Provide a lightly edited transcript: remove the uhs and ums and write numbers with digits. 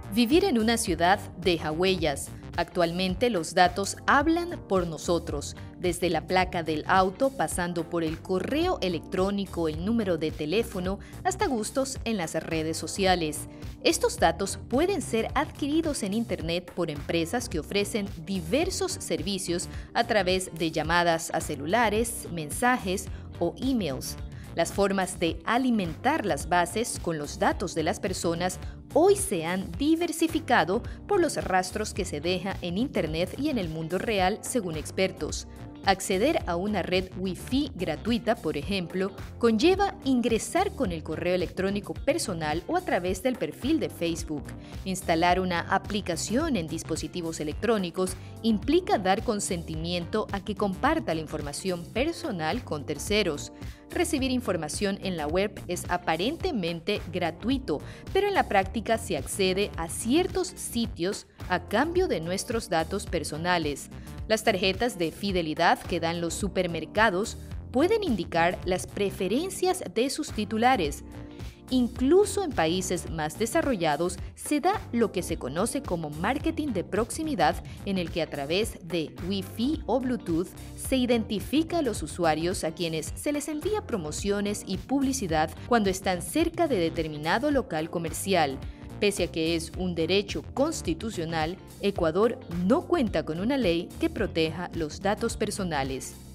Vivir en una ciudad deja huellas. Actualmente los datos hablan por nosotros, desde la placa del auto, pasando por el correo electrónico, el número de teléfono, hasta gustos en las redes sociales. Estos datos pueden ser adquiridos en Internet por empresas que ofrecen diversos servicios a través de llamadas a celulares, mensajes o emails. Las formas de alimentar las bases con los datos de las personas hoy se han diversificado por los rastros que se deja en Internet y en el mundo real, según expertos. Acceder a una red Wi-Fi gratuita, por ejemplo, conlleva ingresar con el correo electrónico personal o a través del perfil de Facebook. Instalar una aplicación en dispositivos electrónicos implica dar consentimiento a que comparta la información personal con terceros. Recibir información en la web es aparentemente gratuito, pero en la práctica se accede a ciertos sitios a cambio de nuestros datos personales. Las tarjetas de fidelidad que dan los supermercados pueden indicar las preferencias de sus titulares. Incluso en países más desarrollados se da lo que se conoce como marketing de proximidad, en el que a través de Wi-Fi o Bluetooth se identifica a los usuarios a quienes se les envía promociones y publicidad cuando están cerca de determinado local comercial. Pese a que es un derecho constitucional, Ecuador no cuenta con una ley que proteja los datos personales.